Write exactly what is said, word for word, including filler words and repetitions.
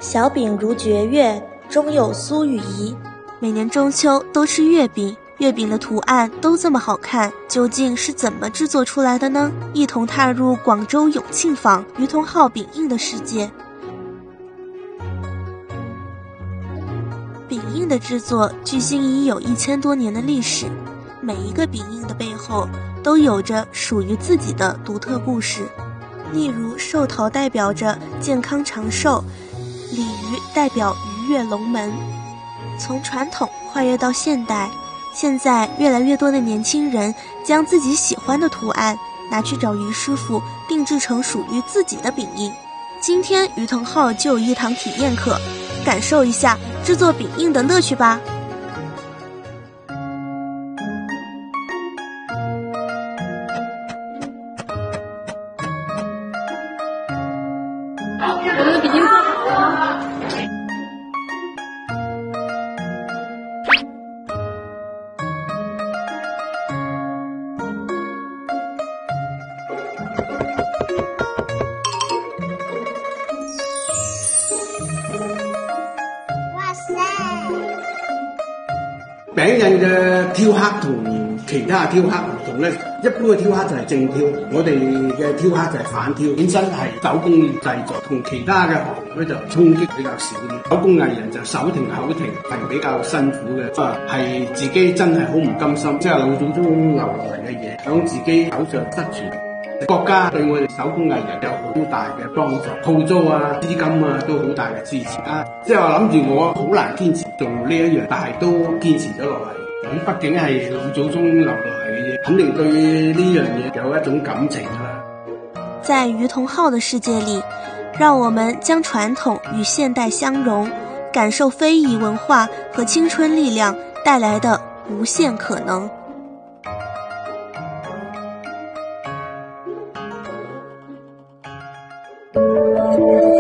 小饼如绝月，中有苏与怡。 每年中秋都吃月饼，月饼的图案都这么好看，究竟是怎么制作出来的呢？一同踏入广州永庆坊于同浩饼印的世界。饼印的制作距今已有一千多年的历史，每一个饼印的背后都有着属于自己的独特故事。例如寿桃代表着健康长寿，鲤鱼代表鱼跃龙门。从传统跨越到现代，现在越来越多的年轻人将自己喜欢的图案拿去找于师傅定制成属于自己的饼印。今天于腾浩就有一堂体验课，感受一下制作饼印的乐趣吧。 我的饼印做好了。 餅印嘅雕刻同其他嘅雕刻唔同咧，一般嘅雕刻就係正挑，我哋嘅雕刻就係反挑，本身係手工製作，同其他嘅行業咧就衝擊比較少啲。手工藝人就手停口停係比較辛苦嘅，啊係自己真係好唔甘心，即係老祖宗留落嚟嘅嘢，響自己手上失傳。國家對我哋手工藝人有好大嘅幫助，鋪租啊、資金啊都好大嘅支持啊！即係我諗住我好難堅持做呢一樣，但係都堅持咗落嚟。咁畢竟係老祖宗留落嚟嘅嘢，肯定對呢樣嘢有一種感情啦。 在於同浩的世界裡，讓我們將傳統與現代相融，感受非遺文化和青春力量帶來的無限可能。 Thank you.